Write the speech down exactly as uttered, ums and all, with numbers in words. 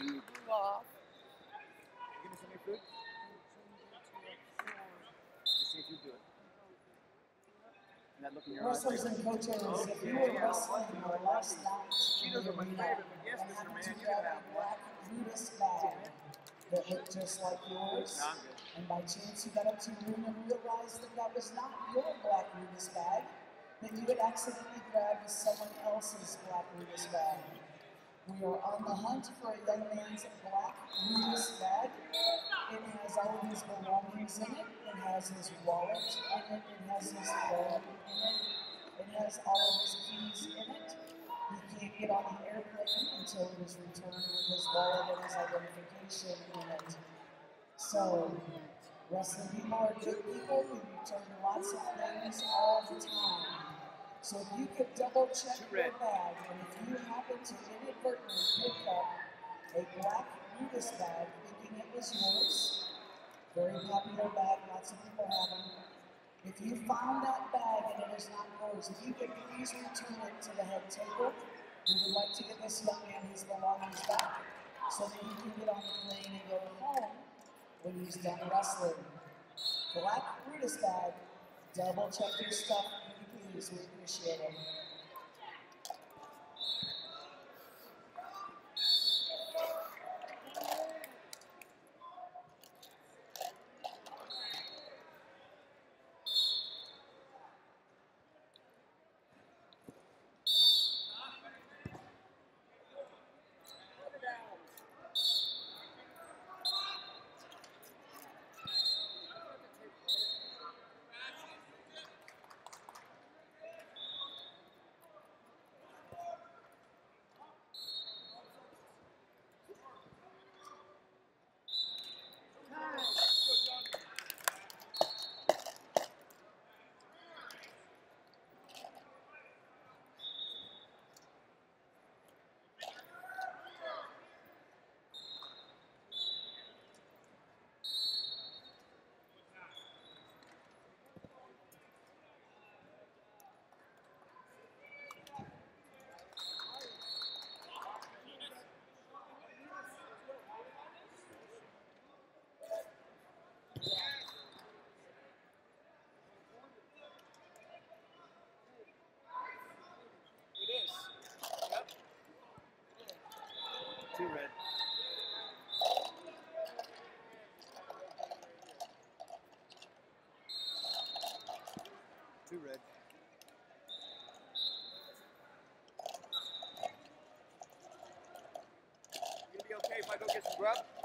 two blew off. Give me some of your food. Let's see if you do it. And that look in your eyes. Wrestlers and coaches, if you were wrestling in the last night, She knows what my favorite, but yes, Mister Man, you can have one. black Rudis bag that looked just like yours. No, I'm good. And by chance you got up to your room and realized that that was not your black Rudis bag, that you had accidentally grabbed someone else's black Rudis bag. We are on the hunt for a young man's black Rudis bag. It has all of his belongings in it. It has his wallet in it. It has his phone in it. It has all of his keys in it. He can't get on the airplane until it is returned with his wallet and his identification in it. So, wrestling people are good people. We return lots of things all the time. So if you could double check your bag, and if you happen to inadvertently pick up a black Rudis bag thinking it was yours, very popular bag, lots of people have them. If you found that bag and it is not yours, if you could please return it to the head table, we would like to get this young man his belongings back so that he can get on the plane and go home when he's done wrestling. Black Rudis bag, double check your stuff, please, we appreciate it. Two red. Two red. You gonna be okay if I go get some grub?